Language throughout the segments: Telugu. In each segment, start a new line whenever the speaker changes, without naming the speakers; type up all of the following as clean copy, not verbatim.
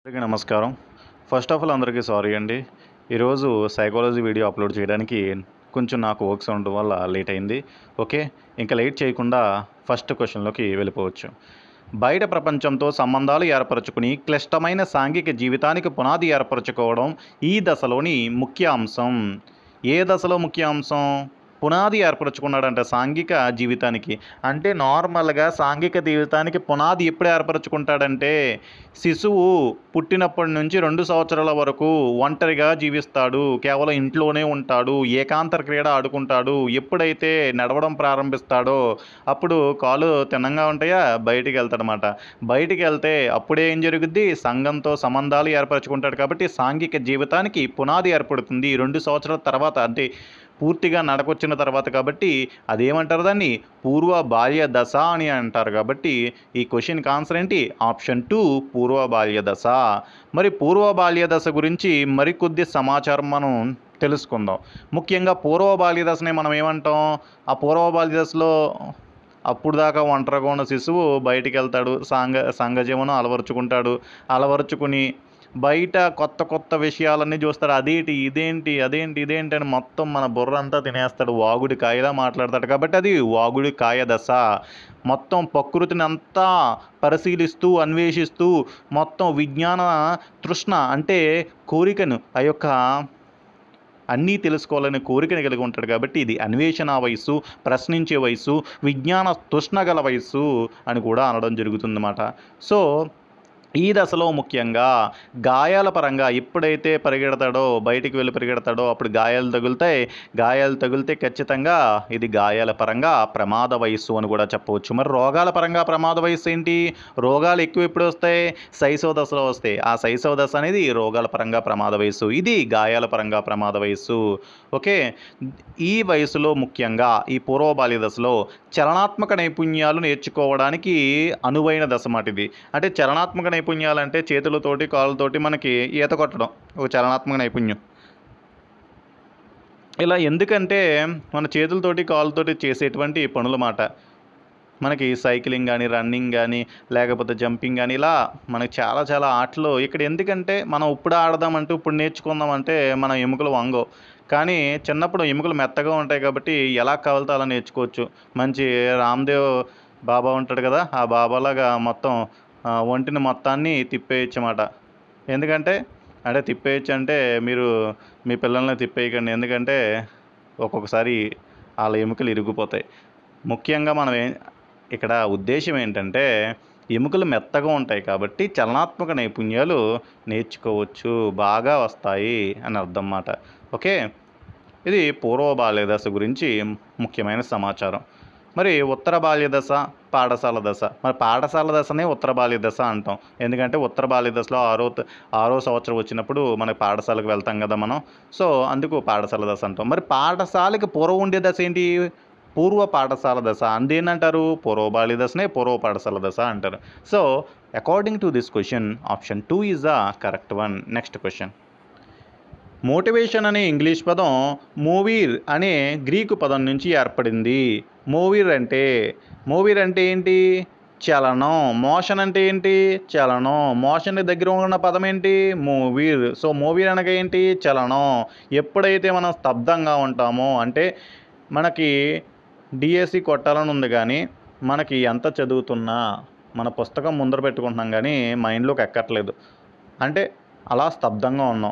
అందరికీ నమస్కారం. ఫస్ట్ ఆఫ్ ఆల్ అందరికీ సారీ అండి. ఈరోజు సైకాలజీ వీడియో అప్లోడ్ చేయడానికి కొంచెం నాకు వర్క్స్ ఉండడం వల్ల లేట్ అయింది. ఓకే, ఇంకా లేట్ చేయకుండా ఫస్ట్ క్వశ్చన్లోకి వెళ్ళిపోవచ్చు. బయట ప్రపంచంతో సంబంధాలు ఏర్పరచుకుని క్లిష్టమైన సాంఘిక జీవితానికి పునాది ఏర్పరచుకోవడం ఈ దశలోని ముఖ్య అంశం. ఏ దశలో ముఖ్య అంశం? పునాది ఏర్పరచుకున్నాడంట సాంఘిక జీవితానికి. అంటే నార్మల్గా సాంఘిక జీవితానికి పునాది ఎప్పుడు ఏర్పరచుకుంటాడంటే, శిశువు పుట్టినప్పటి నుంచి 2 సంవత్సరాల వరకు ఒంటరిగా జీవిస్తాడు, కేవలం ఇంట్లోనే ఉంటాడు, ఏకాంతర క్రీడ ఆడుకుంటాడు. ఎప్పుడైతే నడవడం ప్రారంభిస్తాడో అప్పుడు కాళ్ళు తిన్నంగా ఉంటాయా, బయటికి వెళ్తాడనమాట. బయటికి వెళ్తే అప్పుడే ఏం జరుగుద్ది, సంఘంతో సంబంధాలు ఏర్పరచుకుంటాడు. కాబట్టి సాంఘిక జీవితానికి పునాది ఏర్పడుతుంది 2 సంవత్సరాల తర్వాత, అంటే పూర్తిగా నడకొచ్చిన తర్వాత. కాబట్టి అదేమంటారు, దాన్ని పూర్వ బాల్య దశ అని అంటారు. కాబట్టి ఈ క్వశ్చన్కి ఆన్సర్ ఏంటి? ఆప్షన్ 2 పూర్వ బాల్య దశ. మరి పూర్వ బాల్య దశ గురించి మరికొద్ది సమాచారం మనం తెలుసుకుందాం. ముఖ్యంగా పూర్వ బాల్య దశని మనం ఏమంటాం? ఆ పూర్వ బాల్య దశలో అప్పుడు దాకా ఒంటరిగా ఉన్న శిశువు బయటికి వెళ్తాడు, సంఘ జీవనం అలవరుచుకుని బయట కొత్త కొత్త విషయాలన్నీ చూస్తాడు. అదేంటి అని మొత్తం మన బుర్ర అంతా తినేస్తాడు. వాగుడి కాయలా మాట్లాడతాడు. కాబట్టి అది వాగుడి కాయ దశ. మొత్తం ప్రకృతిని అంతా పరిశీలిస్తూ అన్వేషిస్తూ మొత్తం విజ్ఞాన తృష్ణ అంటే కోరికను, ఆ యొక్క అన్నీ తెలుసుకోవాలనే కోరికను కలిగి ఉంటాడు. కాబట్టి ఇది అన్వేషణ వయస్సు, ప్రశ్నించే వయస్సు, విజ్ఞాన తృష్ణ గల వయస్సు అని కూడా అనడం జరుగుతుందన్నమాట. సో ఈ దశలో ముఖ్యంగా గాయాల పరంగా ఎప్పుడైతే బయటికి వెళ్ళి పరిగెడతాడో అప్పుడు గాయాలు తగిలితే ఖచ్చితంగా ఇది గాయాల పరంగా ప్రమాద వయస్సు అని కూడా చెప్పవచ్చు. మరి రోగాల పరంగా ప్రమాద వయస్సు ఏంటి? రోగాలు ఎక్కువ ఎప్పుడు వస్తాయి? శైశవ దశలో వస్తాయి. ఆ శైశవ దశ అనేది రోగాల పరంగా ప్రమాద వయస్సు, ఇది గాయాల పరంగా ప్రమాద వయస్సు. ఓకే, ఈ వయసులో ముఖ్యంగా ఈ పూర్వ బాల్య దశలో చలనాత్మక నైపుణ్యాలు నేర్చుకోవడానికి అనువైన దశ మాట ఇది. అంటే చలనాత్మక నైపుణ్యాలు అంటే చేతులతోటి కాళ్ళతోటి మనకి ఈత కొట్టడం ఒక చలనాత్మక నైపుణ్యం. ఇలా ఎందుకంటే మన చేతులతోటి కాళ్ళతోటి చేసేటువంటి పనుల మాట. మనకి సైక్లింగ్ కానీ, రన్నింగ్ కానీ, లేకపోతే జంపింగ్ కానీ, ఇలా మనకి చాలా చాలా ఆటలు ఇక్కడ ఎందుకంటే మనం ఇప్పుడు ఆడదామంటే ఇప్పుడు నేర్చుకుందామంటే మన ఎముకలు వంగవు. కానీ చిన్నప్పుడు ఎముకలు మెత్తగా ఉంటాయి కాబట్టి ఎలా కావాలితే అలా నేర్చుకోవచ్చు. మంచి రామ్దేవ్ బాబా ఉంటాడు కదా, ఆ బాబాలాగా మొత్తం ఒంటిని మొత్తాన్ని తిప్పేయచ్చు అన్నమాట. ఎందుకంటే తిప్పేయచ్చు అంటే మీరు మీ పిల్లల్ని తిప్పేయకండి. ఎందుకంటే ఒక్కొక్కసారి వాళ్ళ ఎముకలు ఇరిగిపోతాయి. ముఖ్యంగా మనం ఇక్కడ ఉద్దేశం ఏంటంటే ఎముకలు మెత్తగా ఉంటాయి కాబట్టి చలనాత్మక నైపుణ్యాలు నేర్చుకోవచ్చు, బాగా వస్తాయి అని అర్థం అన్నమాట. ఓకే, ఇది పూర్వ బాల్య దశ గురించి ముఖ్యమైన సమాచారం. మరి ఉత్తర బాల్య దశ, పాఠశాల దశ. మరి పాఠశాల దశనే ఉత్తర బాల్య దశ అంటాం. ఎందుకంటే ఉత్తర బాల్య దశలో ఆరో సంవత్సరం వచ్చినప్పుడు మనకి పాఠశాలకు వెళ్తాం కదా మనం. సో అందుకు పాఠశాల దశ అంటాం. మరి పాఠశాలకి పూర్వం ఉండే దశ ఏంటి? పూర్వ పాఠశాల దశ. అందేనంటారు పూర్వ బాల్య దశనే పూర్వ పాఠశాల దశ అంటారు. So according to this question option 2 is the correct one. Next question. Motivation అనే ఇంగ్లీష్ పదం మూవీర్ అనే గ్రీకు పదం నుంచి ఏర్పడింది. మూవీర్ అంటే ఏంటి? చలనం. మోషన్ అంటే ఏంటి? చలనం. మోషన్ దగ్గర ఉన్న పదం ఏంటి? మూవీర్. సో మూవీర్ అనగా ఏంటి? చలనం. ఎప్పుడైతే మనం స్తబ్దంగా ఉంటామో, అంటే మనకి డిఎస్సి కొట్టాలని ఉంది కానీ మనకి ఎంత చదువుతున్నా మన పుస్తకం ముందర పెట్టుకుంటున్నాం కానీ మైండ్లోకి ఎక్కట్లేదు, అంటే అలా స్తబ్దంగా ఉన్నాం.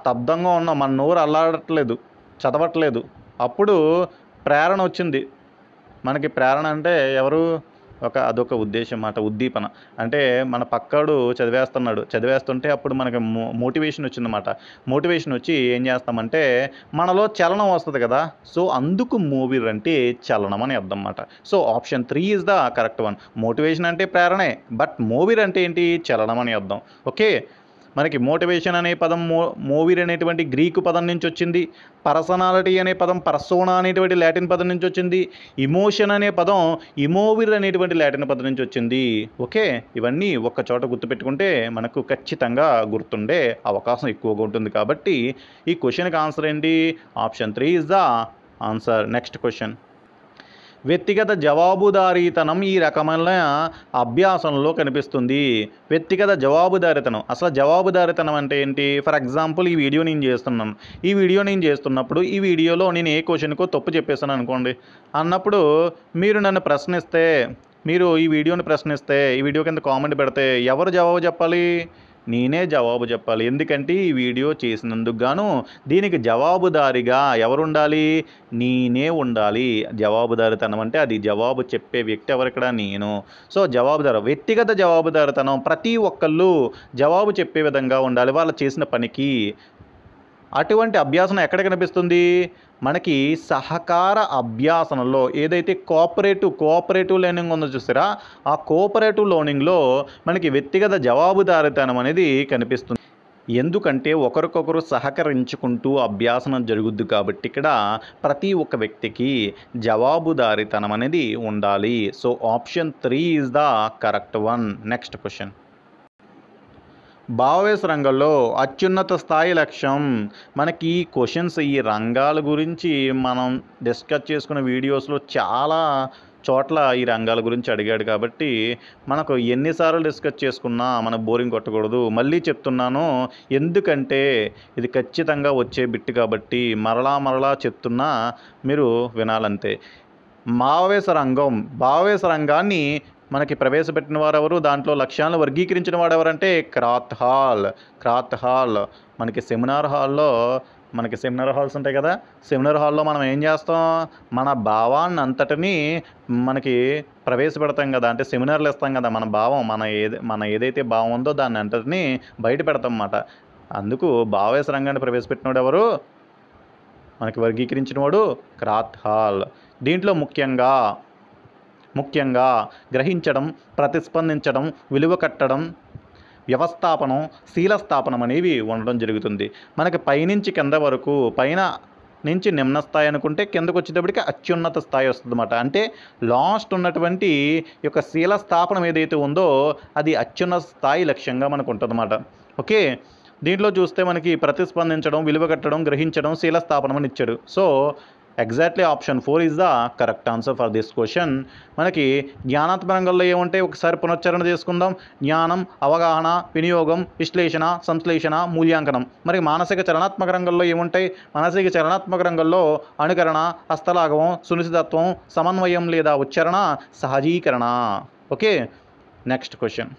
మన నోరు అల్లాడట్లేదు, చదవట్లేదు. అప్పుడు ప్రేరణ వచ్చింది మనకి. ప్రేరణ అంటే ఎవరు? అదొక ఉద్దేశం మాట, ఉద్దీపన. అంటే మన పక్కాడు చదివేస్తుంటే అప్పుడు మనకి మోటివేషన్ వచ్చిందన్నమాట. మోటివేషన్ వచ్చి ఏం చేస్తామంటే మనలో చలనం వస్తుంది కదా. సో అందుకు మూవీర్ అంటే చలనం అని అర్థం అన్నమాట. So option 3 is the correct one. Motivation అంటే ప్రేరణే, బట్ మూవీర్ అంటే ఏంటి? చలనం అని అర్థం. ఓకే, మనకి మోటివేషన్ అనే పదం మూవీర్ అనేటువంటి గ్రీకు పదం నుంచి వచ్చింది. పర్సనాలిటీ అనే పదం పర్సోనా అనేటువంటి లాటిన్ పదం నుంచి వచ్చింది. ఇమోషన్ అనే పదం ఇమోవిర్ అనేటువంటి లాటిన్ పదం నుంచి వచ్చింది. ఓకే, ఇవన్నీ ఒక్క చోట గుర్తుపెట్టుకుంటే మనకు ఖచ్చితంగా గుర్తుండే అవకాశం ఎక్కువగా ఉంటుంది. కాబట్టి ఈ క్వశ్చన్కి ఆన్సర్ ఏంటి? Option 3 is the answer. Next question. వ్యక్తిగత జవాబుదారీతనం ఈ రకమైన అభ్యాసంలో కనిపిస్తుంది. వ్యక్తిగత జవాబుదారీతనం, అసలు జవాబుదారీతనం అంటే ఏంటి? ఫర్ ఎగ్జాంపుల్ ఈ వీడియో నేను చేస్తున్నాను. ఈ వీడియో నేను చేస్తున్నప్పుడు ఈ వీడియోలో నేను ఏ క్వశ్చన్కో తప్పు చెప్పేసాను అనుకోండి. అన్నప్పుడు మీరు నన్ను ప్రశ్నిస్తే, మీరు ఈ వీడియోని ప్రశ్నిస్తే, ఈ వీడియో కింద కామెంట్ పెడితే ఎవరు జవాబు చెప్పాలి? నేనే జవాబు చెప్పాలి. ఎందుకంటే ఈ వీడియో చేసినందుకు గాను దీనికి జవాబుదారిగా ఎవరు ఉండాలి? నేనే ఉండాలి. జవాబుదారితనం అంటే అది జవాబు చెప్పే వ్యక్తి ఎవరిక్కడ? నేను. సో జవాబుదారు, వ్యక్తిగత జవాబుదారితనం, ప్రతి ఒక్కళ్ళు జవాబు చెప్పే విధంగా ఉండాలి వాళ్ళు చేసిన పనికి. అటువంటి అభ్యాసన ఎక్కడ కనిపిస్తుంది? మనకి సహకార అభ్యాసనలో ఏదైతే కోఆపరేటివ్ లెర్నింగ్ ఉందో చూసారా, ఆ కోఆపరేటివ్ లెర్నింగ్లో మనకి వ్యక్తిగత జవాబుదారీతనం అనేది కనిపిస్తుంది. ఎందుకంటే ఒకరికొకరు సహకరించుకుంటూ అభ్యాసనం జరుగుద్ది కాబట్టి ఇక్కడ ప్రతి ఒక్క వ్యక్తికి జవాబుదారీతనం అనేది ఉండాలి. So option 3 is the correct one. Next question. భావవేశ రంగంలో అత్యున్నత స్థాయి లక్ష్యం. మనకి ఈ క్వశ్చన్స్, ఈ రంగాల గురించి మనం డిస్కస్ చేసుకున్న వీడియోస్లో చాలా చోట్ల ఈ రంగాల గురించి అడిగాడు కాబట్టి మనకు ఎన్నిసార్లు డిస్కస్ చేసుకున్నా మనకు బోరింగ్ కొట్టకూడదు. మళ్ళీ చెప్తున్నాను, ఎందుకంటే ఇది ఖచ్చితంగా వచ్చే బిట్ కాబట్టి మరలా చెప్తున్నా, మీరు వినాలంతే. భావవేశ రంగాన్ని మనకి ప్రవేశపెట్టిన వారెవరు? దాంట్లో లక్ష్యాలను వర్గీకరించిన వాడెవరంటే క్రాత్ హాల్. మనకి సెమినార్ హాల్స్ ఉంటాయి కదా, సెమినార్ హాల్లో మనం ఏం చేస్తాం? మన భావాన్ని అంతటినీ మనకి ప్రవేశపెడతాం కదా, అంటే సెమినార్లు ఇస్తాం కదా, మన భావం మన ఏదైతే భావం ఉందో దాన్ని అంతటినీ బయట పెడతాం అన్నమాట. అందుకు భావవేశ రంగాన్ని ప్రవేశపెట్టినవాడు ఎవరు? మనకి వర్గీకరించిన వాడు క్రాత్ హాల్. దీంట్లో ముఖ్యంగా గ్రహించడం, ప్రతిస్పందించడం, విలువ కట్టడం, వ్యవస్థాపనం, శీలస్థాపనం అనేవి ఉండడం జరుగుతుంది. మనకి పైనుంచి కింద వరకు, పైన నుంచి నిమ్న స్థాయి అనుకుంటే కిందకు వచ్చేటప్పటికి అత్యున్నత స్థాయి వస్తుంది అన్నమాట. అంటే లాస్ట్ ఉన్నటువంటి యొక్క శీలస్థాపనం ఏదైతే ఉందో అది అత్యున్నత స్థాయి లక్ష్యంగా మనకు ఉంటుంది అన్నమాట. ఓకే, దీంట్లో చూస్తే మనకి ప్రతిస్పందించడం, విలువ కట్టడం, గ్రహించడం, శీలస్థాపనం అని ఇచ్చాడు. So exactly option 4 is the correct answer for this question. మనకి జ్ఞానాత్మక రంగంలో ఏముంటాయి ఒకసారి పునశ్చరణ చేసుకుందాం. జ్ఞానం, అవగాహన, వినియోగం, విశ్లేషణ, సంశ్లేషణ, మూల్యాంకనం. మరి మానసిక చలనాత్మక రంగంలో ఏముంటాయి? మానసిక చలనాత్మక రంగంలో అనుకరణ, హస్తలాఘవం, సునిశ్చితత్వం, సమన్వయం లేదా ఉచ్చారణ, సహజీకరణ. Okay, next question.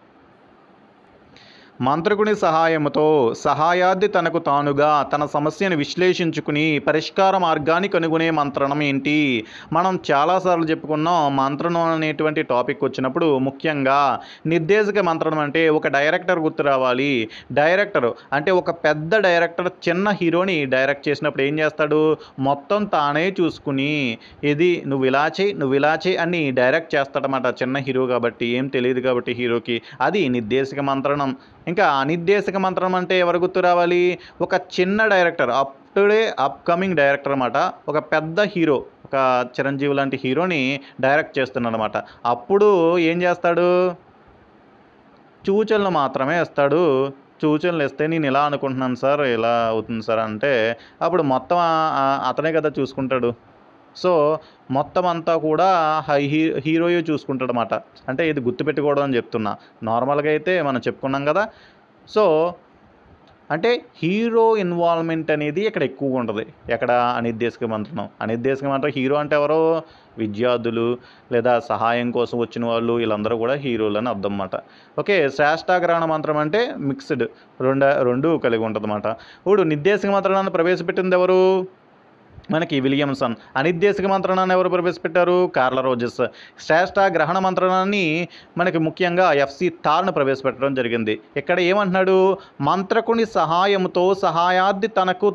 మంత్రకుని సహాయంతో సహాయార్థి తనకు తానుగా తన సమస్యను విశ్లేషించుకుని పరిష్కార మార్గాన్ని కనుగొనే మంత్రణం ఏంటి? మనం చాలాసార్లు చెప్పుకున్నాం. మంత్రణం అనేటువంటి టాపిక్ వచ్చినప్పుడు ముఖ్యంగా నిర్దేశక మంత్రణం అంటే ఒక డైరెక్టర్ గుర్తు రావాలి. డైరెక్టర్ అంటే ఒక పెద్ద డైరెక్టర్ చిన్న హీరోని డైరెక్ట్ చేసినప్పుడు ఏం చేస్తాడు? మొత్తం తానే చూసుకుని ఇది నువ్వు ఇలా చేయి అని డైరెక్ట్ చేస్తాడన్నమాట. చిన్న హీరో కాబట్టి, ఏం తెలియదు కాబట్టి హీరోకి, అది నిర్దేశక మంత్రణం. ఇంకా అనిర్దేశక మంత్రం అంటే ఎవరు గుర్తు రావాలి? ఒక చిన్న డైరెక్టర్, అప్కమింగ్ డైరెక్టర్ అన్నమాట. ఒక పెద్ద హీరో, ఒక చిరంజీవి లాంటి హీరోని డైరెక్ట్ చేస్తున్నాడు అన్నమాట. అప్పుడు ఏం చేస్తాడు? సూచనలు మాత్రమే ఇస్తాడు. సూచనలు ఇస్తే నేను ఇలా అనుకుంటున్నాను సార్, ఇలా అవుతుంది సార్ అంటే అప్పుడు మొత్తం అతనే కదా చూసుకుంటాడు. సో మొత్తం అంతా కూడా హీరోయే చూసుకుంటాడు అన్నమాట. అంటే ఇది గుర్తుపెట్టుకోవడం అని చెప్తున్నా. నార్మల్గా అయితే మనం చెప్పుకున్నాం కదా. సో అంటే హీరో ఇన్వాల్వ్మెంట్ అనేది ఇక్కడ ఎక్కువగా ఉంటుంది. ఎక్కడ? అనిర్దేశక మంత్రం. హీరో అంటే ఎవరు? విద్యార్థులు లేదా సహాయం కోసం వచ్చిన వాళ్ళు, వీళ్ళందరూ కూడా హీరోలు అని అర్థం అన్నమాట. ఓకే, శ్రేష్ఠాగ్రహణ మంత్రం అంటే మిక్స్డ్, రెండు కలిగి ఉంటుంది అన్నమాట. ఇప్పుడు నిర్దేశక మంత్రాన్ని ప్రవేశపెట్టింది ఎవరు? మనకి విలియమ్సన్. అనిర్దేశక మంత్రణాన్ని ఎవరు ప్రవేశపెట్టారు? కార్ల రోజెస్. శ్రేష్ఠ గ్రహణ మంత్రణాన్ని మనకి ముఖ్యంగా ఎఫ్సి థార్ను ప్రవేశపెట్టడం జరిగింది. ఇక్కడ ఏమంటున్నాడు? మంత్రకుని సహాయంతో సహాయార్థి తనకు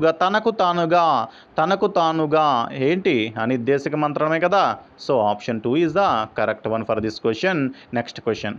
తానుగా ఏంటి? అనిర్దేశక మంత్రమే కదా. So option 2 is the correct one for this question. Next question.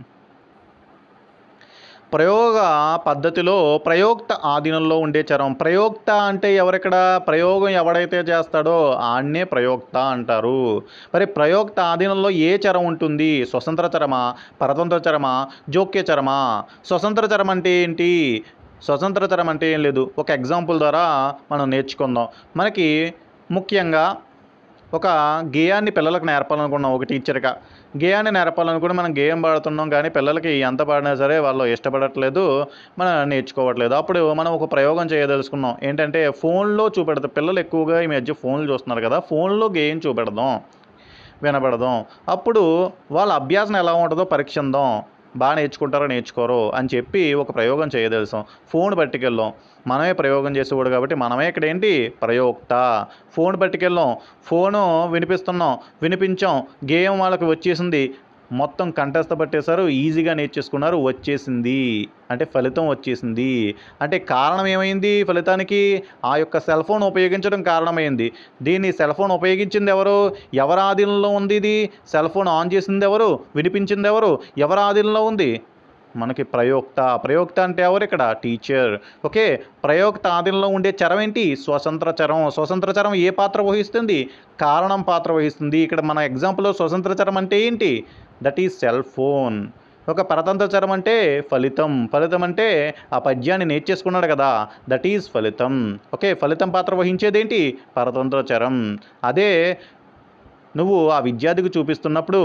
ప్రయోగ పద్ధతిలో ప్రయోక్త ఆధీనంలో ఉండే చరం. ప్రయోక్త అంటే ఎవరిక్కడ? ప్రయోగం ఎవడైతే చేస్తాడో ఆన్నే ప్రయోక్త అంటారు. మరి ప్రయోక్త ఆధీనంలో ఏ చరం ఉంటుంది? స్వతంత్ర చరమా, పరతంత్ర చరమా, జోక్య చరమా? స్వతంత్ర చరం అంటే ఏంటి? స్వతంత్ర చరం అంటే ఏం లేదు. ఒక ఎగ్జాంపుల్ ద్వారా మనం నేర్చుకుందాం. మనకి ముఖ్యంగా ఒక గేయాన్ని పిల్లలకు నేర్పాలనుకున్నాం ఒక టీచర్గా. గేయాన్ని నేర్పాలనుకుని మనం గేయం పాడుతున్నాం కానీ పిల్లలకి ఎంత పాడినా సరే వాళ్ళు ఇష్టపడట్లేదు, మనం నేర్చుకోవట్లేదు. అప్పుడు మనం ఒక ప్రయోగం చేయదలుచుకున్నాం. ఏంటంటే ఫోన్లో చూపెడతాం. పిల్లలు ఎక్కువగా ఈ మధ్య ఫోన్లు చూస్తున్నారు కదా, ఫోన్లో గేయం చూపెడదాం, వినపడదాం. అప్పుడు వాళ్ళ అభ్యాసం ఎలా ఉంటుందో పరీక్షిద్దాం. బాగా నేర్చుకుంటారో నేర్చుకోరో అని చెప్పి ఒక ప్రయోగం చేయదలిసాం. ఫోన్ పట్టుకెళ్ళాం. మనమే ప్రయోగం చేసేవాడు కాబట్టి మనమే ఇక్కడ ఏంటి ప్రయోక్త. ఫోన్ పట్టుకెళ్ళాం, ఫోను వినిపిస్తున్నాం, వినిపించాం, గేయం వాళ్ళకి వచ్చేసింది, మొత్తం కంఠస్థ పట్టేశారు, ఈజీగా నేర్చేసుకున్నారు, వచ్చేసింది. అంటే ఫలితం వచ్చేసింది. అంటే కారణం ఏమైంది ఫలితానికి? ఆ యొక్క సెల్ ఫోన్ ఉపయోగించడం కారణమైంది. దీన్ని సెల్ ఫోన్ ఉపయోగించింది ఎవరు? ఎవరి ఆధీనంలో ఉంది ఇది? సెల్ ఫోన్ ఆన్ చేసింది ఎవరు? వినిపించింది ఎవరు? ఎవరి ఆధీనంలో ఉంది? మనకి ప్రయోక్త. ప్రయోక్త అంటే ఎవరు ఇక్కడ? టీచర్. ఓకే, ప్రయోక్త ఆధీనంలో ఉండే చరం ఏంటి? స్వతంత్ర చరం. స్వతంత్ర చరం ఏ పాత్ర వహిస్తుంది? కారణం పాత్ర వహిస్తుంది. ఇక్కడ మన ఎగ్జాంపుల్లో స్వతంత్ర చరం అంటే ఏంటి? That is cell phone. ఒక పరతంత్ర చరం అంటే ఫలితం. ఫలితం అంటే ఆ పద్యాన్ని నేర్చేసుకున్నాడు కదా, దట్ ఈజ్ ఫలితం. ఓకే, ఫలితం పాత్ర వహించేది ఏంటి? పరతంత్ర చరం. అదే నువ్వు ఆ విద్యార్థికి చూపిస్తున్నప్పుడు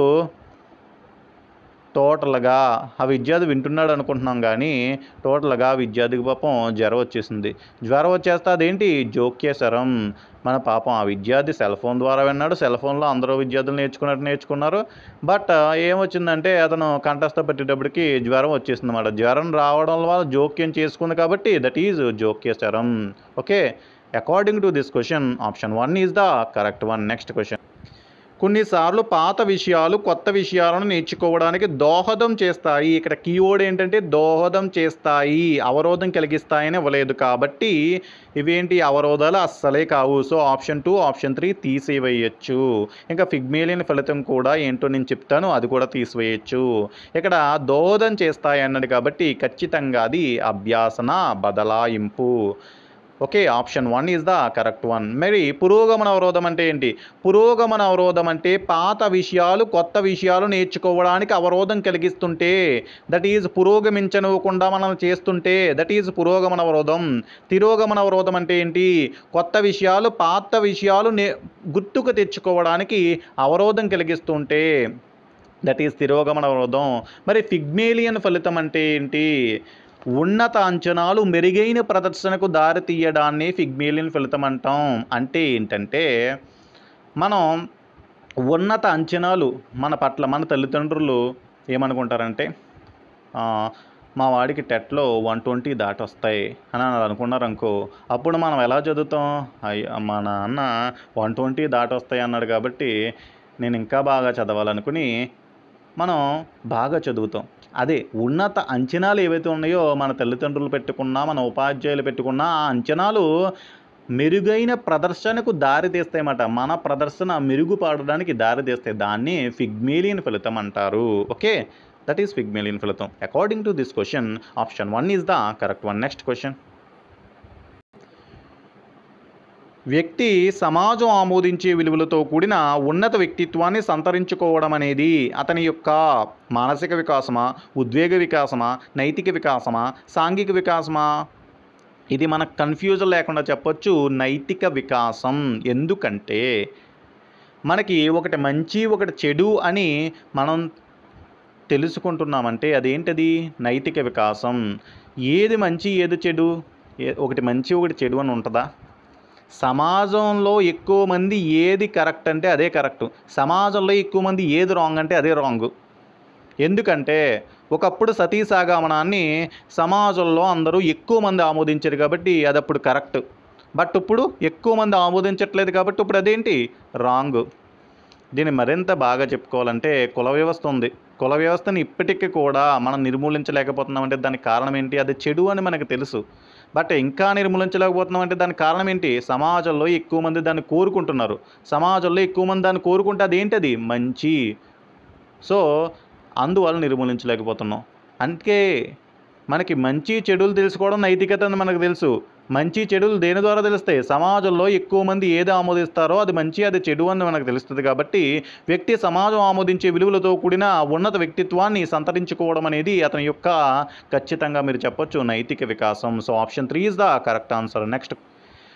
టోటల్గా ఆ విద్యార్థి వింటున్నాడు అనుకుంటున్నాం కానీ టోటల్గా విద్యార్థికి పాపం జ్వరం వచ్చేసింది. జ్వరం వచ్చేస్తే అదేంటి? జోక్యేసరం. మన పాపం ఆ విద్యార్థి సెల్ ఫోన్ ద్వారా విన్నాడు. సెల్ ఫోన్లో అందరూ విద్యార్థులు నేర్చుకున్నారు. బట్ ఏమొచ్చిందంటే అతను కంఠస్థ పెట్టేటప్పటికి జ్వరం వచ్చేసింది అన్నమాట. జ్వరం రావడం వల్ల జోక్యం చేసుకుంది కాబట్టి దట్ ఈజ్ జోక్యేసరం. Okay, according to this question option 1 is the correct one. Next question. కొన్నిసార్లు పాత విషయాలు కొత్త విషయాలను నేర్చుకోవడానికి దోహదం చేస్తాయి. ఇక్కడ కీవర్డ్ ఏంటంటే దోహదం చేస్తాయి, అవరోధం కలిగిస్తాయని ఇవ్వలేదు కాబట్టి ఇవేంటి అవరోధాలు అస్సలే కావు. సో ఆప్షన్ 2, ఆప్షన్ 3 తీసివేయచ్చు. ఇంకా ఫిగ్మేలియన్ ఫలితం కూడా ఏంటో నేను చెప్తాను, అది కూడా తీసివేయచ్చు. ఇక్కడ దోహదం చేస్తాయి అన్నది కాబట్టి ఖచ్చితంగా అది అభ్యాసన బదలాయింపు. Okay, option 1 is the correct one. మరి పురోగమన అవరోధం అంటే ఏంటి? పురోగమన అవరోధం అంటే పాత విషయాలు కొత్త విషయాలు నేర్చుకోవడానికి అవరోధం కలిగిస్తుంటే, దట్ ఈజ్ పురోగమించనివ్వకుండా మనం చేస్తుంటే దట్ ఈజ్ పురోగమన అవరోధం. తిరోగమన అవరోధం అంటే ఏంటి? కొత్త విషయాలు పాత విషయాలు గుర్తుకు తెచ్చుకోవడానికి అవరోధం కలిగిస్తుంటే దట్ ఈజ్ తిరోగమన అవరోధం. మరి ఫిగ్మేలియన్ ఫలితం అంటే ఏంటి? ఉన్నత అంచనాలు మెరుగైన ప్రదర్శనకు దారితీయడాన్ని ఫిగ్మేలియన్ ఫలితం అంటాం. అంటే ఏంటంటే మనం ఉన్నత అంచనాలు మన పట్ల మన తల్లిదండ్రులు ఏమనుకుంటారంటే మా వాడికి టెట్లో 120 దాటొస్తాయి అని అనుకున్నారు అనుకో, అప్పుడు మనం ఎలా చదువుతాం? మా నాన్న 120 దాటొస్తాయి అన్నాడు కాబట్టి నేను ఇంకా బాగా చదవాలనుకుని మనం బాగా చదువుతాం. అదే ఉన్నత అంచనాలు ఏవైతే ఉన్నాయో మన తల్లిదండ్రులు పెట్టుకున్నా మన ఉపాధ్యాయులు పెట్టుకున్నా ఆ అంచనాలు మెరుగైన ప్రదర్శనకు దారితీస్తాయన్నమాట. మన ప్రదర్శన మెరుగుపడడానికి దారితీస్తాయి. దాన్ని ఫిగ్మేలియన్ ఫలితం అంటారు. ఓకే, దట్ ఈస్ ఫిగ్మేలియన్ ఫలితం. According to this question option 1 is the correct one. Next question. వ్యక్తి సమాజం ఆమోదించే విలువలతో కూడిన ఉన్నత వ్యక్తిత్వాన్ని సంతరించుకోవడం అనేది అతని యొక్క మానసిక వికాసమా, ఉద్వేగ వికాసమా, నైతిక వికాసమా, సాంఘిక వికాసమా? ఇది మనకు కన్ఫ్యూజన్ లేకుండా చెప్పొచ్చు, నైతిక వికాసం. ఎందుకంటే మనకి ఒకటి మంచి ఒకటి చెడు అని మనం తెలుసుకుంటున్నామంటే అదేంటది? నైతిక వికాసం. ఏది మంచి ఏది చెడు? ఒకటి మంచి ఒకటి చెడు అని ఉంటుందా? సమాజంలో ఎక్కువ మంది ఏది కరెక్ట్ అంటే అదే కరెక్ట్, సమాజంలో ఎక్కువ మంది ఏది రాంగ్ అంటే అదే రాంగ్. ఎందుకంటే ఒకప్పుడు సతీసాగమనాన్ని సమాజంలో అందరూ ఎక్కువ మంది ఆమోదించారు కాబట్టి అది అప్పుడు కరెక్ట్. బట్ ఇప్పుడు ఎక్కువ మంది ఆమోదించట్లేదు కాబట్టి ఇప్పుడు అదేంటి? రాంగ్. దీన్ని మరింత బాగా చెప్పుకోవాలంటే కుల వ్యవస్థ ఉంది. కుల వ్యవస్థని ఇప్పటికీ కూడా మనం నిర్మూలించలేకపోతున్నామంటే దానికి కారణం ఏంటి? అది చెడు అని మనకు తెలుసు, బట్ ఇంకా నిర్మూలించలేకపోతున్నామంటే దానికి కారణం ఏంటి? సమాజంలో ఎక్కువ మంది దాన్ని కోరుకుంటున్నారు. సమాజంలో ఎక్కువ మంది దాన్ని కోరుకుంటే అదేంటది? మంచి. సో అందువల్ల నిర్మూలించలేకపోతున్నాం. అందుకే మనకి మంచి చెడులు తెలుసుకోవడం నైతికత అని మనకు తెలుసు. మంచి చెడులు దేని ద్వారా తెలుస్తాయి? సమాజంలో ఎక్కువ మంది ఏది ఆమోదిస్తారో అది మంచి అది చెడు అని మనకు తెలుస్తుంది. కాబట్టి వ్యక్తి సమాజం ఆమోదించే విలువలతో కూడిన ఉన్నత వ్యక్తిత్వాన్ని సంతరించుకోవడం అనేది అతని యొక్క ఖచ్చితంగా మీరు చెప్పొచ్చు నైతిక వికాసం. So option 3 is the correct answer. Next.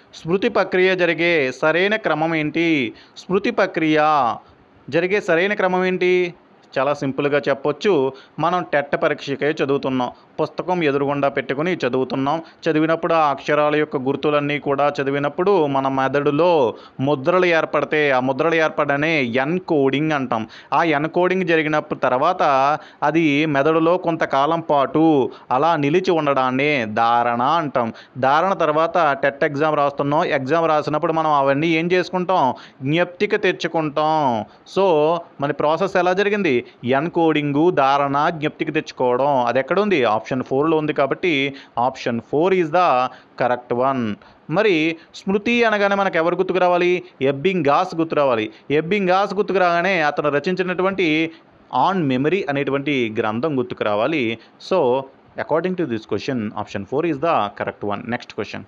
స్మృతి ప్రక్రియ జరిగే సరైన క్రమం ఏంటి? స్మృతి ప్రక్రియ జరిగే సరైన క్రమం ఏంటి? చాలా సింపుల్గా చెప్పొచ్చు. మనం టెట్ పరీక్షకై చదువుతున్నాం. పుస్తకం ఎదురుగుండా పెట్టుకుని చదువుతున్నాం. చదివినప్పుడు ఆ అక్షరాల యొక్క గుర్తులన్నీ కూడా చదివినప్పుడు మన మెదడులో ముద్రలు ఏర్పడితే ఆ ముద్రలు ఏర్పడనే ఎన్కోడింగ్ అంటాం. ఆ ఎన్కోడింగ్ జరిగినప్పుడు తర్వాత అది మెదడులో కొంతకాలం పాటు అలా నిలిచి ఉండడాన్ని ధారణ అంటాం. ధారణ తర్వాత టెట్ ఎగ్జామ్ రాస్తున్నాం. ఎగ్జామ్ రాసినప్పుడు మనం అవన్నీ ఏం చేసుకుంటాం? జ్ఞప్తికి తెచ్చుకుంటాం. సో మన ప్రాసెస్ ఎలా జరిగింది? ఎన్కోడింగు, ధారణ, జ్ఞప్తికి తెచ్చుకోవడం. అది ఎక్కడుంది? ఆప్షన్ 4లో ఉంది. కాబట్టి option 4 is the correct one. మరి స్మృతి అనగానే మనకు ఎవరు గుర్తుకు రావాలి? ఎబ్బింగాస్ గుర్తు రావాలి. ఎబ్బింగాస్ గుర్తుకు రాగానే అతను రచించినటువంటి ఆన్ మెమరీ అనేటువంటి గ్రంథం గుర్తుకు రావాలి. So according to this question option 4 is the correct one. Next question.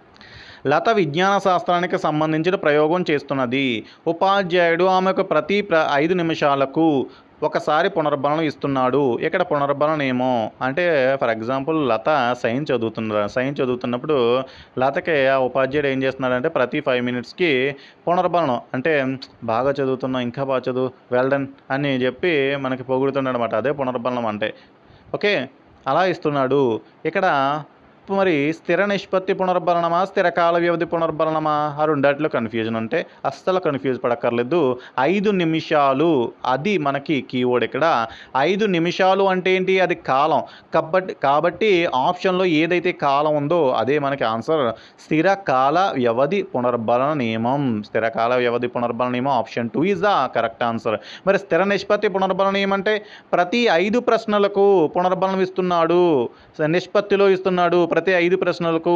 లత విజ్ఞాన శాస్త్రానికి సంబంధించిన ప్రయోగం చేస్తున్నది. ఉపాధ్యాయుడు ఆమెకు ప్రతి 5 నిమిషాలకు ఒకసారి పునర్బలం ఇస్తున్నాడు. ఇక్కడ పునర్బలం ఏమో అంటే ఫర్ ఎగ్జాంపుల్ లత సైన్స్ చదువుతున్నప్పుడు లతకి ఆ ఉపాధ్యాయుడు ఏం చేస్తున్నాడంటే ప్రతి 5 మినిట్స్కి పునర్బలం అంటే బాగా చదువుతున్నావు, ఇంకా బాగా చదువు, వెల్ డన్ అని చెప్పి మనకి పొగుడుతున్నాడు అనమాట. అదే పునర్బలం అంటే. ఓకే, అలా ఇస్తున్నాడు. ఇక్కడ మరి స్థిర నిష్పత్తి పునర్బలనమా, స్థిర కాల వ్యవధి పునర్బలనమా, ఆ రెండాటిలో కన్ఫ్యూజన్ ఉంటే అస్సలు కన్ఫ్యూజ్ పడక్కర్లేదు. 5 నిమిషాలు అది మనకి కీవర్డ్ ఇక్కడ. 5 నిమిషాలు అంటే ఏంటి? అది కాలం. కాబట్టి ఆప్షన్లో ఏదైతే కాలం ఉందో అదే మనకి ఆన్సర్. స్థిర కాల వ్యవధి పునర్బలన నియమం. స్థిర కాల వ్యవధి పునర్బలన నియమం option 2 is the correct answer. మరి స్థిర నిష్పత్తి పునర్బలన నియమం అంటే ప్రతి 5 ప్రశ్నలకు పునర్బలనం ఇస్తున్నాడు, నిష్పత్తిలో ఇస్తున్నాడు. ప్రతి 5 ప్రశ్నలకు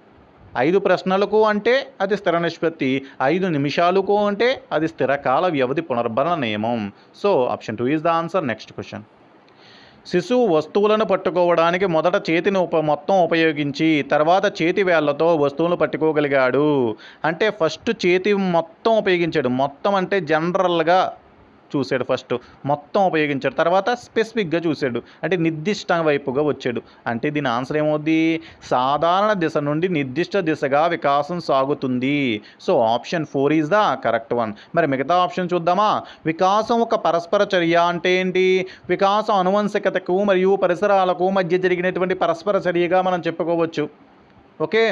5 ప్రశ్నలకు అంటే అది స్థిర నిష్పత్తి, 5 నిమిషాలకు అంటే అది స్థిర కాల వ్యవధి పునర్బలన నియమం. So option 2 is the answer. Next question. శిశువు వస్తువులను పట్టుకోవడానికి మొదట చేతిని మొత్తం ఉపయోగించి తర్వాత చేతి వేళ్లతో వస్తువులను పట్టుకోగలిగాడు. అంటే ఫస్ట్ చేతి మొత్తం ఉపయోగించాడు. మొత్తం అంటే జనరల్గా చూశాడు. ఫస్ట్ మొత్తం ఉపయోగించాడు, తర్వాత స్పెసిఫిక్గా చూశాడు అంటే నిర్దిష్ట వైపుగా వచ్చాడు. అంటే దీని ఆన్సర్ ఏమవుద్ది? సాధారణ దిశ నుండి నిర్దిష్ట దిశగా వికాసం సాగుతుంది. So option 4 is the correct one. మరి మిగతా ఆప్షన్ చూద్దామా? వికాసం ఒక పరస్పర చర్య అంటే ఏంటి? వికాసం అనువంశికతకు మరియు పరిసరాలకు మధ్య జరిగినటువంటి పరస్పర చర్యగా మనం చెప్పుకోవచ్చు. ఓకే,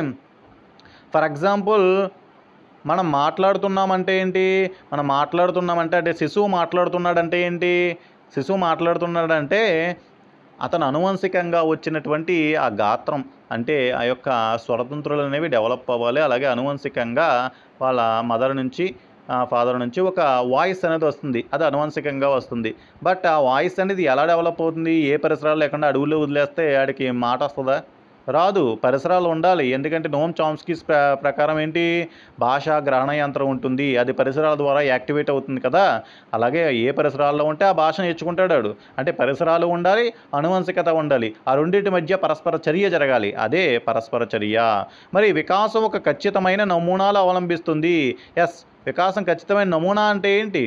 ఫర్ ఎగ్జాంపుల్ మనం మాట్లాడుతున్నామంటే ఏంటి? మనం మాట్లాడుతున్నామంటే అంటే శిశువు మాట్లాడుతున్నాడంటే ఏంటి? శిశువు మాట్లాడుతున్నాడంటే అతను అనువంశికంగా వచ్చినటువంటి ఆ గాత్రం అంటే ఆ యొక్క స్వరతంత్రులు అనేవి డెవలప్ అవ్వాలి. అలాగే అనువంశికంగా వాళ్ళ మదర్ నుంచి ఫాదర్ నుంచి ఒక వాయిస్ అనేది వస్తుంది. అది అనువంశికంగా వస్తుంది. బట్ ఆ వాయిస్ అనేది ఎలా డెవలప్ అవుతుంది? ఏ పరిసరాలు లేకుండా అడవుల్లో వదిలేస్తే ఆడికి మాట వస్తుందా? రాదు. పరిసరాలు ఉండాలి. ఎందుకంటే నోమ్ చామ్స్కీస్ ప్రకారం ఏంటి? భాషా గ్రహణ యంత్రం ఉంటుంది. అది పరిసరాల ద్వారా యాక్టివేట్ అవుతుంది కదా. అలాగే ఏ పరిసరాల్లో ఉంటే ఆ భాష నేర్చుకుంటాడు వాడు. అంటే పరిసరాలు ఉండాలి, అనువంశికత ఉండాలి. ఆ రెండింటి మధ్య పరస్పర చర్య జరగాలి. అదే పరస్పర చర్య. మరి వికాసం ఒక ఖచ్చితమైన నమూనాలు అవలంబిస్తుంది. ఎస్, వికాసం ఖచ్చితమైన నమూనా అంటే ఏంటి?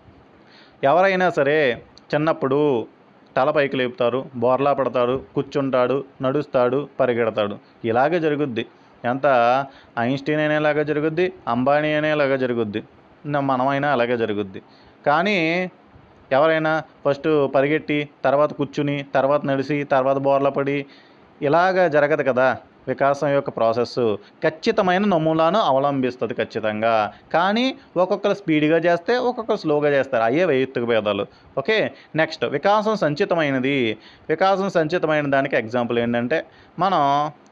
ఎవరైనా సరే చిన్నప్పుడు తల పైకి లేపుతారు, బోర్లా పడతాడు, కూర్చుంటాడు, నడుస్తాడు, పరిగెడతాడు. ఇలాగే జరుగుద్ది. ఎంత ఐన్స్టీన్ అయినా ఇలాగే జరుగుద్ది, అంబానీ అయినా ఇలాగే జరుగుద్ది, మనమైనా అలాగే జరుగుద్ది. కానీ ఎవరైనా ఫస్ట్ పరిగెట్టి తర్వాత కూర్చుని తర్వాత నడిచి తర్వాత బోర్లా పడి ఇలాగ జరగదు కదా. వికాసం యొక్క ప్రాసెస్ ఖచ్చితమైన నమూనాను అవలంబిస్తుంది ఖచ్చితంగా. కానీ ఒక్కొక్కరు స్పీడ్గా చేస్తే ఒక్కొక్కరు స్లోగా చేస్తారు. అయ్యే వైయక్తిక భేదాలు. ఓకే, నెక్స్ట్ వికాసం సంచితమైనది. వికాసం సంచితమైన దానికి ఎగ్జాంపుల్ ఏంటంటే మనం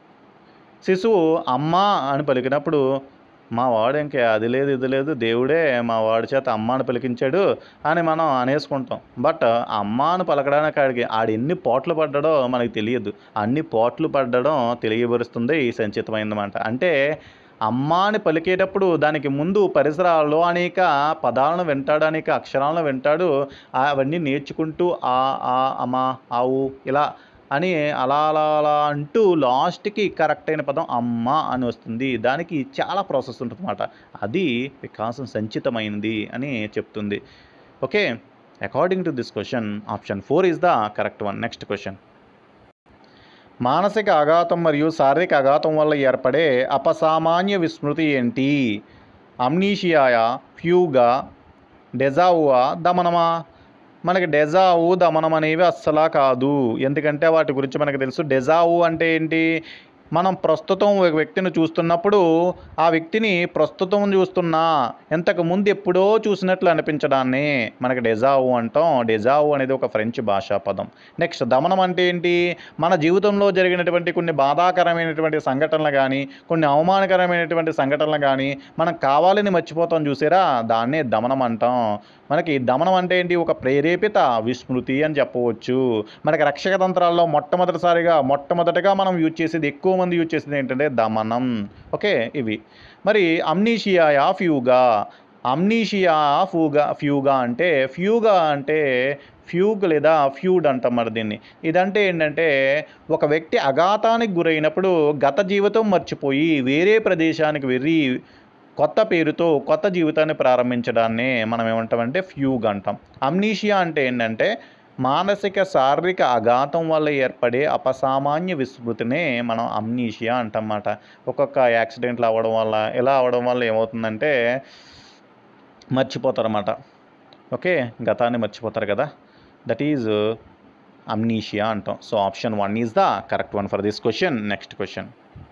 శిశువు అమ్మ అని పలికినప్పుడు మా వాడు ఇంకా అది లేదు ఇది లేదు, దేవుడే మా వాడి చేత అమ్మ అని పలికించాడు అని మనం అనేసుకుంటాం. బట్ అమ్మ అని పలకడానికి ఆడు ఎన్ని పోట్లు పడ్డాడో మనకు తెలియదు. అన్ని పోట్లు పడ్డడం తెలియబరుస్తుంది ఈ సంచితమైనమాట. అంటే అమ్మ అని పలికేటప్పుడు దానికి ముందు పరిసరాల్లో అనేక పదాలను వింటాడు, అనేక అక్షరాలను వింటాడు. అవన్నీ నేర్చుకుంటూ ఆ అమ్మ ఆవు ఇలా అని అలా అలా అలా అంటూ లాస్ట్కి కరెక్ట్ అయిన పదం అమ్మ అని వస్తుంది. దానికి చాలా ప్రాసెస్ ఉంటుంది అన్నమాట. అది వికాసం సంచితమైనది అని చెప్తుంది. Okay, according to this question option 4 is the correct one. Next question. మానసిక ఆఘాతం మరియు శారీరక ఆఘాతం వల్ల ఏర్పడే అపసామాన్య విస్మృతి ఏంటి? అమ్నీషియాయా, ఫ్యూగా, డెజావువా, దమనమా? మనకి డెజావు, దమనం అనేవి అస్సలా కాదు. ఎందుకంటే వాటి గురించి మనకు తెలుసు. డెజావు అంటే ఏంటి? మనం ప్రస్తుతం ఒక వ్యక్తిని చూస్తున్నప్పుడు ఆ వ్యక్తిని ప్రస్తుతం చూస్తున్నా ఇంతకు ముందు ఎప్పుడో చూసినట్లు అనిపించడాన్ని మనకి డెజావు అంటాం. డెజావు అనేది ఒక ఫ్రెంచ్ భాషా పదం. నెక్స్ట్ దమనం అంటే ఏంటి? మన జీవితంలో జరిగినటువంటి కొన్ని బాధాకరమైనటువంటి సంఘటనలు కానీ, కొన్ని అవమానకరమైనటువంటి సంఘటనలు కానీ మనం కావాలని మర్చిపోతాం చూసారా, దాన్నే దమనం అంటాం. మనకి దమనం అంటే ఏంటి? ఒక ప్రేరేపిత విస్మృతి అని చెప్పవచ్చు. మనకి రక్షక తంత్రాల్లో మొట్టమొదటిగా మనం యూజ్ చేసేది, ఎక్కువ మంది యూజ్ చేసేది ఏంటంటే దమనం. ఓకే, ఇవి. మరి అమ్నీషియాయా, ఫ్యూగా. అమ్నీషియా, ఫ్యూగా అంటే ఫ్యూగ్ లేదా ఫ్యూడ్ అంటాం మరి దీన్ని. ఇదంటే ఏంటంటే ఒక వ్యక్తి అఘాతానికి గురైనప్పుడు గత జీవితం మర్చిపోయి వేరే ప్రదేశానికి వెళ్ళి కొత్త పేరుతో కొత్త జీవితాన్ని ప్రారంభించడాన్ని మనం ఏమంటామంటే ఫ్యూగ్ అంటాం. అమ్నీషియా అంటే ఏంటంటే మానసిక శారీరక ఆఘాతం వల్ల ఏర్పడే అపసామాన్య విస్మృతినే మనం అమ్నీషియా అంటన్నమాట. ఒక్కొక్క యాక్సిడెంట్లు అవ్వడం వల్ల, ఇలా అవ్వడం వల్ల ఏమవుతుందంటే మర్చిపోతారన్నమాట. ఓకే, గతాన్ని మర్చిపోతారు కదా, దట్ ఈజ్ అమ్నీషియా అంటాం. So option 1 is the correct one for this question. Next question.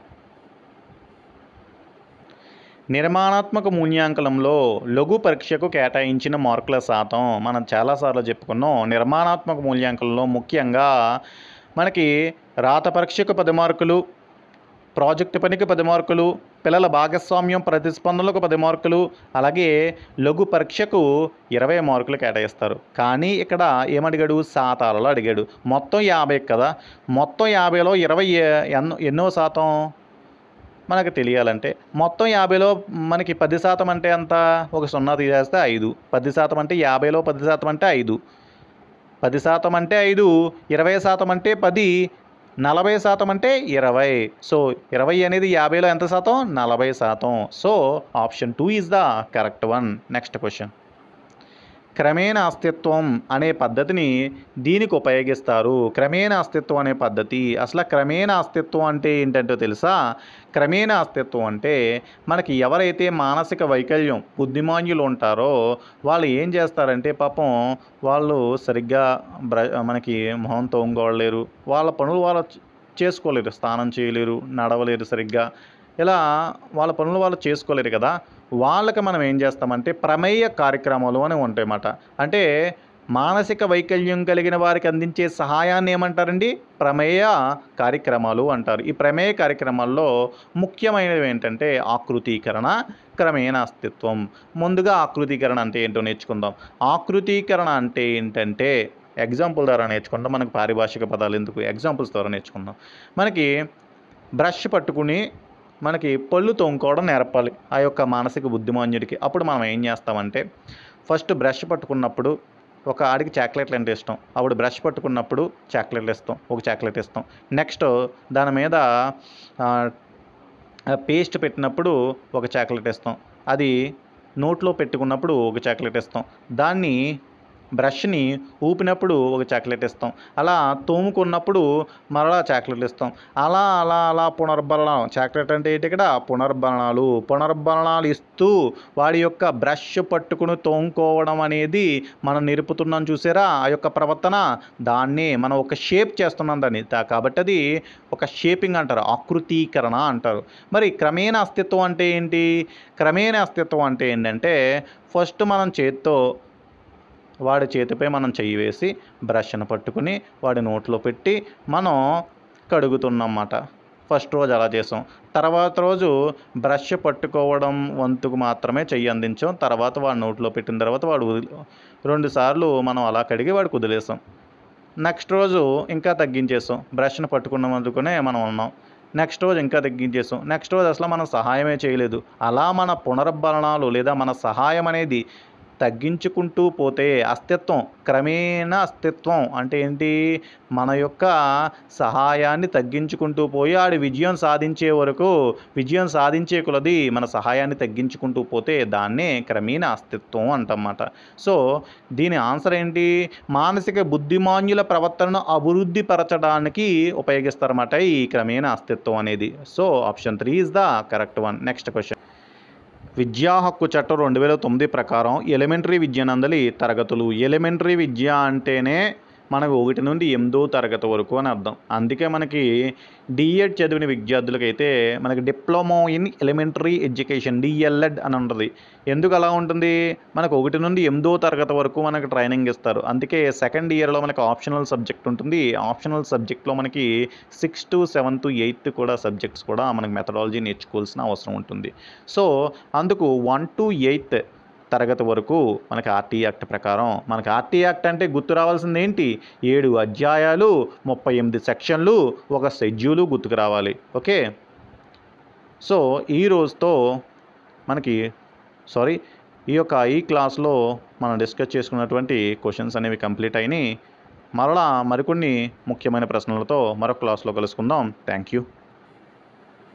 నిర్మాణాత్మక మూల్యాంకనంలో లఘు పరీక్షకు కేటాయించిన మార్కుల శాతం మనం చాలాసార్లు చెప్పుకున్నాం. నిర్మాణాత్మక మూల్యాంకనంలో ముఖ్యంగా మనకి రాత పరీక్షకు 10 మార్కులు, ప్రాజెక్టు పనికి 10 మార్కులు, పిల్లల భాగస్వామ్యం ప్రతిస్పందనలకు 10 మార్కులు, అలాగే లఘు పరీక్షకు 20 మార్కులు కేటాయిస్తారు. కానీ ఇక్కడ ఏమడిగాడు? శాతాలలో అడిగాడు. మొత్తం 50 కదా, మొత్తం 50లో 20 ఎన్నో శాతం మనకు తెలియాలంటే మొత్తం 50లో మనకి 10% అంటే ఎంత? ఒక 0 తీసేస్తే 5. 10% అంటే 50లో 10% అంటే 5. 10% అంటే 5, 20% అంటే 10, 40% అంటే 20. సో 20 అనేది 50లో ఎంత శాతం? 40%. So option 2 is the correct one. Next question. క్రమేణ అస్తిత్వం అనే పద్ధతిని దీనికి ఉపయోగిస్తారు. క్రమేణ అస్తిత్వం అనే పద్ధతి, అసలు క్రమేణ అస్తిత్వం అంటే ఏంటంటే తెలుసా? క్రమేణ అస్తిత్వం అంటే మనకి ఎవరైతే మానసిక వైకల్యం బుద్ధిమాన్యులు ఉంటారో వాళ్ళు ఏం చేస్తారంటే పాపం వాళ్ళు సరిగ్గా మనకి మొహం తోముకోలేరు, వాళ్ళ పనులు వాళ్ళు చేసుకోలేరు, స్నానం చేయలేరు, నడవలేరు సరిగ్గా, ఇలా వాళ్ళ పనులు వాళ్ళు చేసుకోలేరు కదా. వాళ్ళకి మనం ఏం చేస్తామంటే ప్రమేయ కార్యక్రమాలు అని ఉంటాయన్నమాట. అంటే మానసిక వైకల్యం కలిగిన వారికి అందించే సహాయాన్ని ఏమంటారండి? ప్రమేయ కార్యక్రమాలు అంటారు. ఈ ప్రమేయ కార్యక్రమాల్లో ముఖ్యమైనవి ఏంటంటే ఆకృతీకరణ, క్రమేణ అస్తిత్వం. ముందుగా ఆకృతీకరణ అంటే ఏంటో నేర్చుకుందాం. ఆకృతీకరణ అంటే ఏంటంటే ఎగ్జాంపుల్ ద్వారా నేర్చుకుందాం. మనకు పారిభాషిక పదాలు ఎందుకు, ఎగ్జాంపుల్స్ ద్వారా నేర్చుకుందాం. మనకి బ్రష్ పట్టుకుని మనకి పళ్ళు తోముకోవడం నేర్పాలి ఆ యొక్క మానసిక బుద్ధిమాన్యుడికి. అప్పుడు మనం ఏం చేస్తామంటే ఫస్ట్ బ్రష్ పట్టుకున్నప్పుడు ఒక ఆడికి చాక్లెట్లు అంటే ఇష్టం, అప్పుడు బ్రష్ పట్టుకున్నప్పుడు చాక్లెట్లు ఇస్తాం, ఒక చాక్లెట్ ఇస్తాం. నెక్స్ట్ దాని మీద పేస్ట్ పెట్టినప్పుడు ఒక చాక్లెట్ ఇస్తాం, అది నోట్లో పెట్టుకున్నప్పుడు ఒక చాక్లెట్ ఇస్తాం, దాన్ని బ్రష్ని ఊపినప్పుడు ఒక చాక్లెట్ ఇస్తాం, అలా తోముకున్నప్పుడు మరలా చాక్లెట్లు ఇస్తాం. అలా అలా అలా పునర్బలనం. చాక్లెట్ అంటే ఏంటి? ఇక్కడ పునర్బలనాలు ఇస్తూ వాడి యొక్క బ్రష్ పట్టుకుని తోముకోవడం అనేది మనం నేర్పుతున్నాం చూసారా, ఆ యొక్క ప్రవర్తన. దాన్ని మనం ఒక షేప్ చేస్తున్నాం దాన్ని, కాబట్టి అది ఒక షేపింగ్ అంటారు, ఆకృతీకరణ అంటారు. మరి క్రమేణ అస్తిత్వం అంటే ఏంటి? క్రమేణ అస్తిత్వం అంటే ఏంటంటే ఫస్ట్ మనం చేత్తో వాడి చేతిపై మనం చెయ్యి వేసి బ్రష్ను పట్టుకుని వాడి నోట్లో పెట్టి మనం కడుగుతున్నమాట. ఫస్ట్ రోజు అలా చేసాం. తర్వాత రోజు బ్రష్ పట్టుకోవడం వంతుకు మాత్రమే చెయ్యి అందించాం. తర్వాత వాడి నోట్లో పెట్టిన తర్వాత వాడు 2 సార్లు మనం అలా కడిగి వాడికి వదిలేసాం. నెక్స్ట్ రోజు ఇంకా తగ్గించేసాం, బ్రష్ను పట్టుకున్నందుకునే మనం ఉన్నాం. నెక్స్ట్ రోజు ఇంకా తగ్గించేసాం. నెక్స్ట్ రోజు అసలు మనం సహాయమే చేయలేదు. అలా మన పునర్బలనాలు లేదా మన సహాయం అనేది తగ్గించుకుంటూ పోతే అస్తిత్వం క్రమేణా అస్తిత్వం అంటే ఏంటి, మన యొక్క సహాయాన్ని తగ్గించుకుంటూ పోయి ఆడి విజయం సాధించే వరకు, విజయం సాధించే కొలది మన సహాయాన్ని తగ్గించుకుంటూ పోతే దాన్నే క్రమేణా అస్తిత్వం అంటమాట. సో దీని ఆన్సర్ ఏంటి, మానసిక బుద్ధిమాన్యుల ప్రవర్తనను అభివృద్ధి పరచడానికి ఉపయోగిస్తారన్నమాట ఈ క్రమేణా అస్తిత్వం అనేది. So option 3 is the correct one. Next question. విద్యా హక్కు చట్టం 2009 ప్రకారం ఎలిమెంటరీ విద్య నందలి తరగతులు. ఎలిమెంటరీ విద్య అంటేనే మనకు 1 నుండి 8వ తరగతి వరకు అని అర్థం. అందుకే మనకి డిఎడ్ చదివిన విద్యార్థులకైతే మనకి diploma in elementary education DElEd అని ఉంటుంది. ఎందుకు అలా ఉంటుంది, మనకు 1 నుండి 8వ తరగతి వరకు మనకు ట్రైనింగ్ ఇస్తారు. అందుకే సెకండ్ ఇయర్లో మనకు ఆప్షనల్ సబ్జెక్ట్ ఉంటుంది. ఆప్షనల్ సబ్జెక్ట్లో మనకి 6 to 7 to 8 కూడా సబ్జెక్ట్స్ కూడా మనకి మెథడాలజీ నేర్చుకోవాల్సిన అవసరం ఉంటుంది. సో అందుకు 1 to 8 తరగతి వరకు మనకి ఆర్టీ యాక్ట్ ప్రకారం, మనకి ఆర్టీ యాక్ట్ అంటే గుర్తు రావాల్సింది ఏంటి, 7 అధ్యాయాలు, 38 సెక్షన్లు, ఒక షెడ్యూలు గుర్తుకు రావాలి. ఓకే, సో ఈ రోజుతో మనకి ఈ క్లాస్లో మనం డిస్కస్ చేసుకున్నటువంటి క్వశ్చన్స్ అనేవి కంప్లీట్ అయినాయి. మరలా మరికొన్ని ముఖ్యమైన ప్రశ్నలతో మరొక క్లాస్లో కలుసుకుందాం. Thank you.